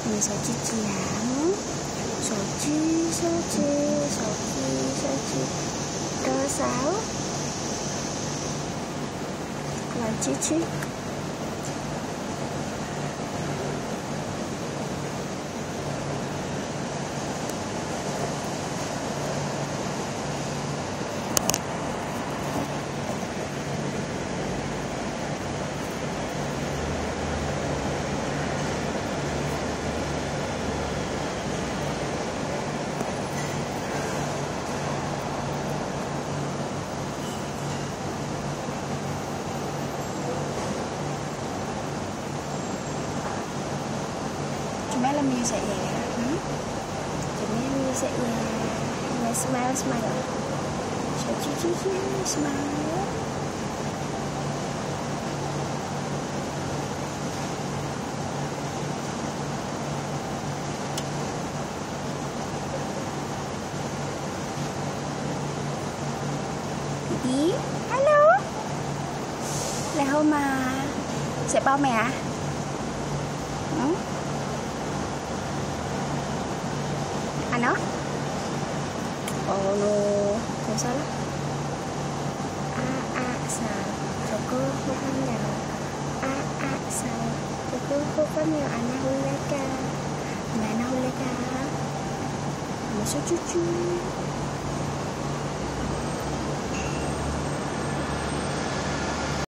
Mình手机讲，手机多少？来机器。Cuma là music ya. Cuma music ya. Smile. Smile. Baby, hello. Là hôm mà sẽ bao mẹ à? Ano? Oh no, không sao lắm. Sao? Rồi cô không nào. Sao? Rồi cô không nhiều anh hôn lấy ca. Mẹ hôn lấy ca. Một số chú.